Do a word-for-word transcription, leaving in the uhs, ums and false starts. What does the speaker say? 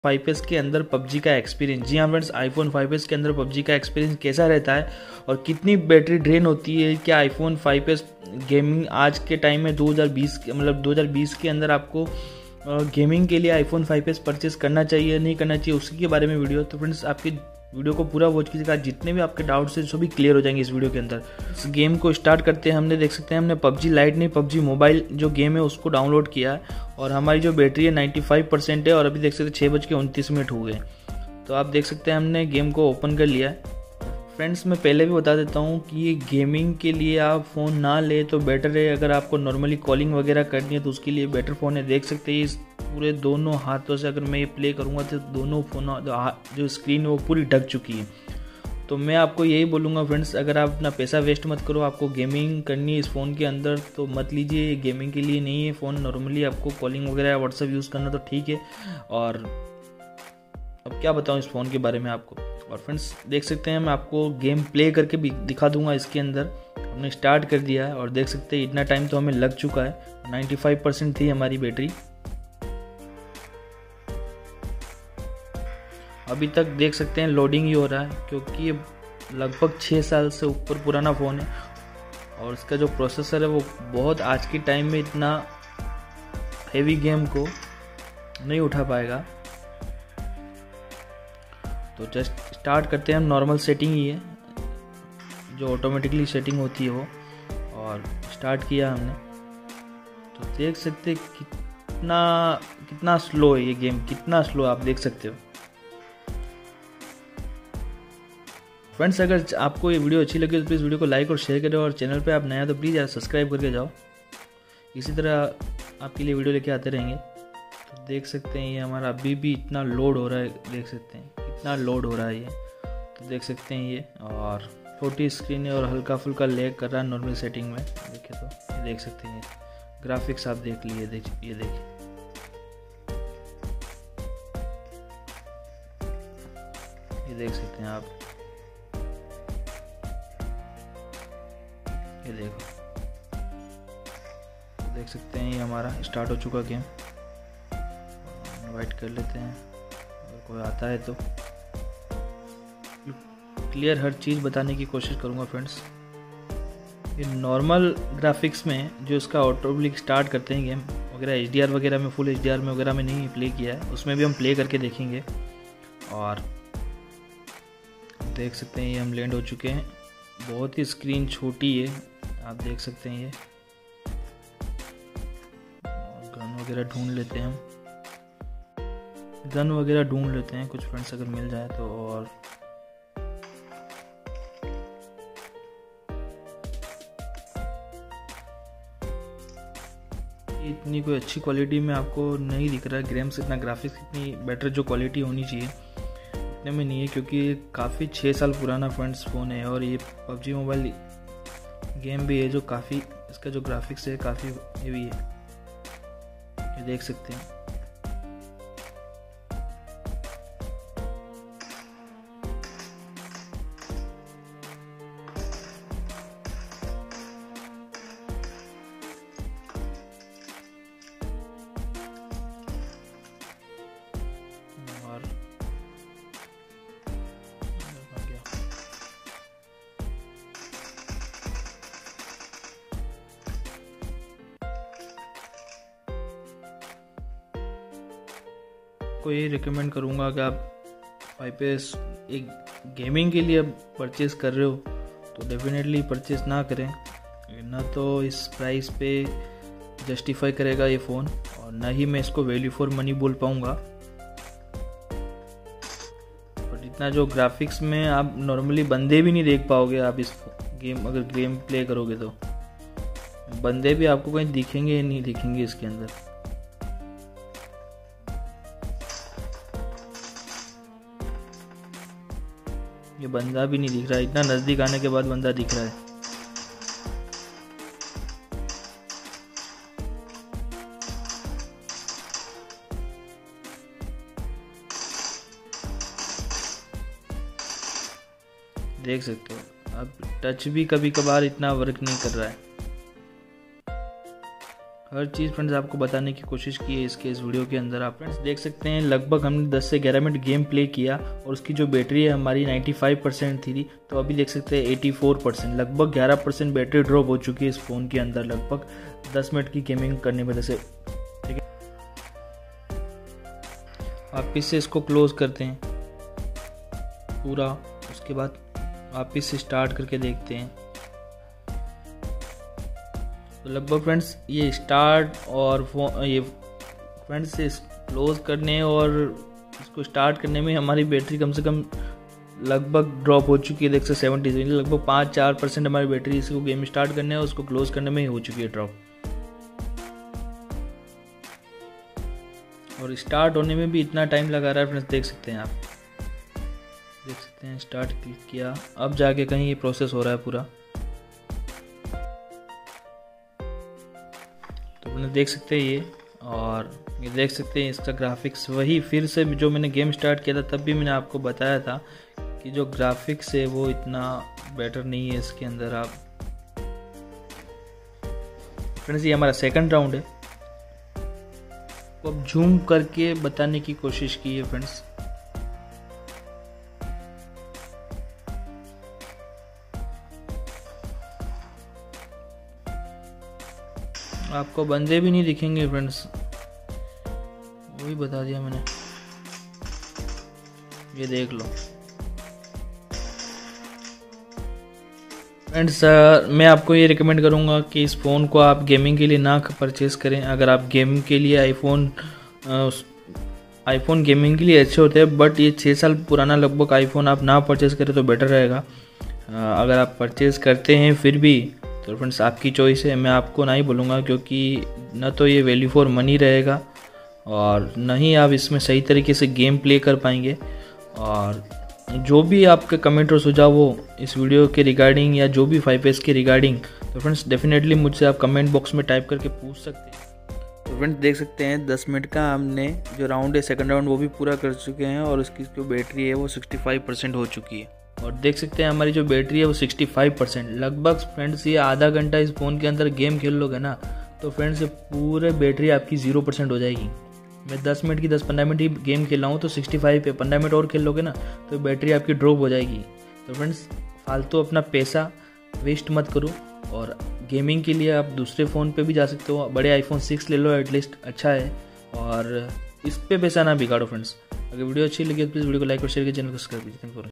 Five S के अंदर PUBG का एक्सपीरियंस। जी हाँ फ्रेंड्स, आईफोन फाइव एस के अंदर पबजी का एक्सपीरियंस कैसा रहता है और कितनी बैटरी ड्रेन होती है। क्या आईफोन फाइव एस गेमिंग आज के टाइम में दो हज़ार बीस मतलब दो हज़ार बीस के अंदर आपको गेमिंग के लिए आईफोन फाइव एस परचेस करना चाहिए नहीं करना चाहिए, उसी के बारे में वीडियो। तो फ्रेंड्स आपकी वीडियो को पूरा वॉच कीजिएगा, जितने भी आपके डाउट्स हैं सभी क्लियर हो जाएंगे इस वीडियो के अंदर। इस गेम को स्टार्ट करते हैं। हमने देख सकते हैं हमने पबजी लाइट नहीं पबजी मोबाइल जो गेम है उसको डाउनलोड किया है और हमारी जो बैटरी है पचानवे परसेंट है और अभी देख सकते हैं छः बज के उनतीस मिनट हो गए। तो आप देख सकते हैं हमने गेम को ओपन कर लिया है। फ्रेंड्स मैं पहले भी बता देता हूँ कि ये गेमिंग के लिए आप फ़ोन ना ले तो बेटर है। अगर आपको नॉर्मली कॉलिंग वगैरह करनी है तो उसके लिए बेटर फ़ोन है। देख सकते हैं इस पूरे दोनों हाथों से अगर मैं ये प्ले करूँगा तो दोनों फ़ोन जो स्क्रीन है वो पूरी ढक चुकी है। तो मैं आपको यही बोलूँगा फ्रेंड्स, अगर आप अपना पैसा वेस्ट मत करो, आपको गेमिंग करनी है इस फ़ोन के अंदर तो मत लीजिए। ये गेमिंग के लिए नहीं है फ़ोन। नॉर्मली आपको कॉलिंग वगैरह व्हाट्सअप यूज़ करना तो ठीक है। और अब क्या बताऊँ इस फ़ोन के बारे में आपको। और फ्रेंड्स देख सकते हैं मैं आपको गेम प्ले करके भी दिखा दूंगा। इसके अंदर हमने स्टार्ट कर दिया है और देख सकते हैं इतना टाइम तो हमें लग चुका है। पचानवे परसेंट थी हमारी बैटरी। अभी तक देख सकते हैं लोडिंग ही हो रहा है क्योंकि ये लगभग छः साल से ऊपर पुराना फ़ोन है और इसका जो प्रोसेसर है वो बहुत आज के टाइम में इतना हेवी गेम को नहीं उठा पाएगा। तो जस्ट स्टार्ट करते हैं हम। नॉर्मल सेटिंग ही है जो ऑटोमेटिकली सेटिंग होती है वो, और स्टार्ट किया हमने। तो देख सकते कितना कितना स्लो है ये गेम, कितना स्लो आप देख सकते हो। फ्रेंड्स अगर आपको ये वीडियो अच्छी लगी तो प्लीज़ वीडियो को लाइक और शेयर करें और चैनल पे आप नया तो प्लीज़ यार सब्सक्राइब करके जाओ। इसी तरह आपके लिए वीडियो लेके आते रहेंगे। तो देख सकते हैं ये हमारा अभी भी इतना लोड हो रहा है, देख सकते हैं कितना लोड हो रहा है ये। तो देख सकते हैं ये और छोटी स्क्रीन है और हल्का फुल्का लैग कर रहा है नॉर्मल सेटिंग में। देखिए तो ये देख सकते हैं ग्राफिक्स आप देख लिए, देख ये देखिए ये देख सकते हैं आप, ये देखो देख सकते हैं ये हमारा स्टार्ट हो चुका गेम। इनवाइट कर लेते हैं अगर कोई आता है तो। क्लियर हर चीज़ बताने की कोशिश करूँगा फ्रेंड्स। ये नॉर्मल ग्राफिक्स में जो इसका ऑटोमेटिक स्टार्ट करते हैं गेम वगैरह एच डी आर वगैरह में, फुल एच डी आर में वगैरह में नहीं प्ले किया है, उसमें भी हम प्ले करके देखेंगे। और देख सकते हैं ये हम लैंड हो चुके हैं। बहुत ही स्क्रीन छोटी है आप देख सकते हैं ये। गन वगैरह ढूंढ लेते हैं हम, गन वगैरह ढूंढ लेते हैं कुछ फ्रेंड्स अगर मिल जाए तो। और इतनी कोई अच्छी क्वालिटी में आपको नहीं दिख रहा है गेम्स, इतना ग्राफिक्स इतनी बेटर जो क्वालिटी होनी चाहिए इतने में नहीं है क्योंकि काफ़ी छः साल पुराना फ्रेंड्स फ़ोन है। और ये पबजी मोबाइल गेम भी है जो काफ़ी, इसका जो ग्राफिक्स है काफ़ी हेवी है, ये देख सकते हैं। और को ये रिकमेंड करूँगा कि आप फाइव एस एक गेमिंग के लिए परचेज़ कर रहे हो तो डेफिनेटली परचेज़ ना करें, ना तो इस प्राइस पे जस्टिफाई करेगा ये फ़ोन और ना ही मैं इसको वैल्यू फॉर मनी बोल पाऊँगा। बट इतना जो ग्राफिक्स में आप नॉर्मली बंदे भी नहीं देख पाओगे आप इस गेम, अगर गेम प्ले करोगे तो बंदे भी आपको कहीं दिखेंगे या नहीं दिखेंगे इसके अंदर। ये बंदा भी नहीं दिख रहा है, इतना नज़दीक आने के बाद बंदा दिख रहा है। देख सकते हो अब टच भी कभी कभार इतना वर्क नहीं कर रहा है। हर चीज़ फ्रेंड्स आपको बताने की कोशिश की है इसके इस वीडियो के अंदर। आप फ्रेंड्स देख सकते हैं लगभग हमने दस से ग्यारह मिनट गेम प्ले किया और उसकी जो बैटरी है हमारी पचानवे परसेंट थी, तो अभी देख सकते हैं चौरासी परसेंट, लगभग ग्यारह परसेंट बैटरी ड्रॉप हो चुकी है इस फ़ोन के अंदर लगभग दस मिनट की गेमिंग करने की वजह से। ठीक है, वापिस से इसको क्लोज करते हैं पूरा, उसके बाद वापिस से स्टार्ट करके देखते हैं। तो लगभग फ्रेंड्स ये स्टार्ट और ये फ्रेंड्स से क्लोज करने और इसको स्टार्ट करने में हमारी बैटरी कम से कम लगभग ड्रॉप हो चुकी है। देख सकते सेवेंटी से लगभग पाँच चार परसेंट हमारी बैटरी इसको गेम स्टार्ट करने और उसको क्लोज करने में ही हो चुकी है ड्रॉप, और स्टार्ट होने में भी इतना टाइम लगा रहा है फ्रेंड्स। देख सकते हैं आप, देख सकते हैं स्टार्ट क्लिक किया, अब जाके कहीं ये प्रोसेस हो रहा है पूरा। तो मैंने देख सकते हैं ये, और ये देख सकते हैं इसका ग्राफिक्स वही फिर से जो मैंने गेम स्टार्ट किया था तब भी मैंने आपको बताया था कि जो ग्राफिक्स है वो इतना बेटर नहीं है इसके अंदर। आप फ्रेंड्स ये हमारा सेकंड राउंड है, तो अब जूम करके बताने की कोशिश की है फ्रेंड्स। आपको बंदे भी नहीं दिखेंगे फ्रेंड्स, वही बता दिया मैंने, ये देख लो फ्रेंड्स। मैं आपको ये रिकमेंड करूँगा कि इस फ़ोन को आप गेमिंग के लिए ना परचेज़ करें। अगर आप गेमिंग के लिए आईफोन आईफोन गेमिंग के लिए अच्छे होते हैं, बट ये छः साल पुराना लगभग आईफोन आप ना परचेज़ करें तो बेटर रहेगा। अगर आप परचेज़ करते हैं फिर भी तो फ्रेंड्स आपकी चॉइस है, मैं आपको ना ही बोलूँगा, क्योंकि न तो ये वैल्यू फॉर मनी रहेगा और न ही आप इसमें सही तरीके से गेम प्ले कर पाएंगे। और जो भी आपके कमेंट और सुझाव हो इस वीडियो के रिगार्डिंग या जो भी फाइव एस के रिगार्डिंग, तो फ्रेंड्स डेफिनेटली मुझसे आप कमेंट बॉक्स में टाइप करके पूछ सकते हैं। तो फ्रेंड्स देख सकते हैं दस मिनट का हमने जो राउंड है सेकंड राउंड वो भी पूरा कर चुके हैं और उसकी जो बैटरी है वो पैंसठ परसेंट हो चुकी है। और देख सकते हैं हमारी जो बैटरी है वो पैंसठ परसेंट, लगभग फ्रेंड्स ये आधा घंटा इस फ़ोन के अंदर गेम खेल लोगे ना तो फ्रेंड्स पूरे बैटरी आपकी ज़ीरो परसेंट हो जाएगी। मैं दस मिनट की दस पंद्रह मिनट ही गेम खेल रहा हूँ तो पैंसठ पे पंद्रह मिनट और खेल लोगे ना तो बैटरी आपकी ड्रॉप हो जाएगी। तो फ्रेंड्स फालतू अपना पैसा वेस्ट मत करो, और गेमिंग के लिए आप दूसरे फ़ोन पे भी जा सकते हो, बड़े आईफोन सिक्स ले लो एटलीस्ट, अच्छा है, और इस पे पैसा ना बिगाड़ो फ्रेंड्स। अगर वीडियो अच्छी लगी तो प्लीज़ वीडियो को लाइक और शेयर कीजिए, चैनल को सब्सक्राइब कीजिए। Thank you.